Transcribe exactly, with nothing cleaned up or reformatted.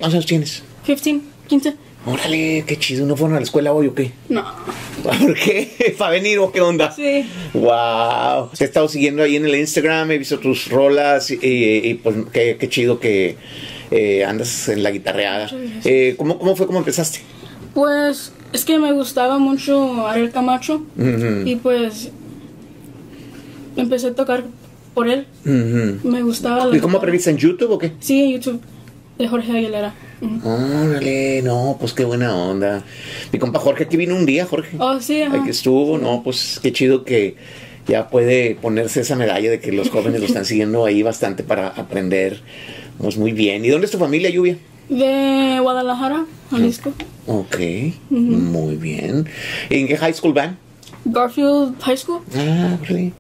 ¿Cuántos años tienes? quince, quince. Órale, qué chido. ¿No fueron a la escuela hoy o qué? No. ¿Por qué? ¿Para venir o qué onda? Sí. Wow. Te he estado siguiendo ahí en el Instagram, he visto tus rolas y, y, y pues qué, qué chido que eh, andas en la guitarreada. Eh, ¿cómo, ¿Cómo fue? ¿Cómo empezaste? Pues es que me gustaba mucho Ariel Camacho. Uh-huh. Y pues empecé a tocar por él. Uh-huh. Me gustaba. ¿Y cómo aprendiste? ¿En YouTube o qué? Sí, en YouTube. De Jorge Aguilera. Órale, uh-huh. No, pues qué buena onda. Mi compa Jorge aquí vino un día, Jorge. Oh, sí, ajá. Aquí estuvo, no, pues qué chido que ya puede ponerse esa medalla de que los jóvenes lo están siguiendo ahí bastante para aprender. Pues muy bien. ¿Y dónde es tu familia, Lluvia? De Guadalajara, Jalisco. Ok, uh-huh. Muy bien. ¿En qué high school van? Garfield High School. Ah, really?